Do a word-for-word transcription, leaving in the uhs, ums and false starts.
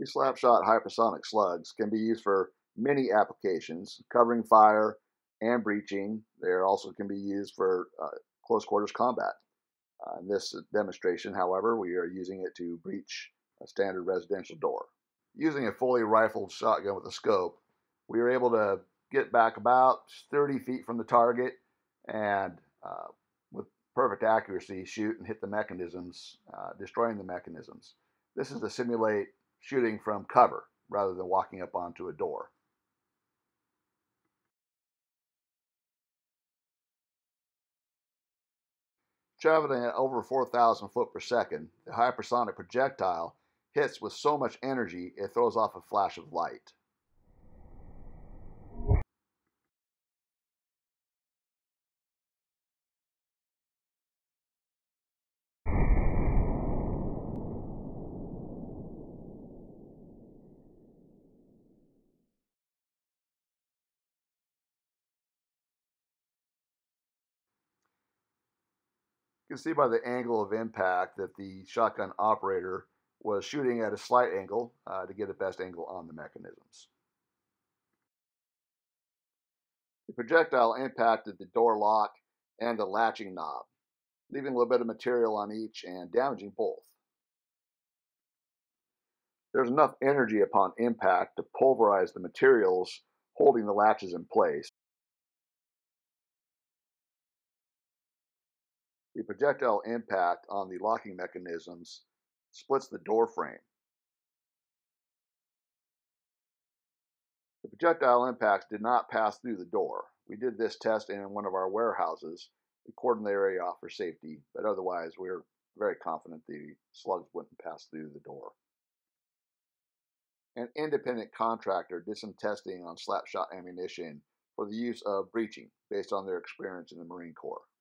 These SlapShot hypersonic slugs can be used for many applications, covering fire and breaching. They also can be used for uh, close quarters combat. Uh, in this demonstration, however, we are using it to breach a standard residential door. Using a fully rifled shotgun with a scope, we are able to get back about thirty feet from the target and uh, with perfect accuracy shoot and hit the mechanisms, uh, destroying the mechanisms. This is to simulate shooting from cover rather than walking up onto a door. Traveling at over four thousand foot per second, the hypersonic projectile hits with so much energy it throws off a flash of light. You can see by the angle of impact that the shotgun operator was shooting at a slight angle uh, to get the best angle on the mechanisms. The projectile impacted the door lock and the latching knob, leaving a little bit of material on each and damaging both. There's enough energy upon impact to pulverize the materials holding the latches in place. The projectile impact on the locking mechanisms splits the door frame. The projectile impacts did not pass through the door. We did this test in one of our warehouses. We cordoned the area off for safety, but otherwise we're very confident the slugs wouldn't pass through the door. An independent contractor did some testing on SlapShot ammunition for the use of breaching based on their experience in the Marine Corps.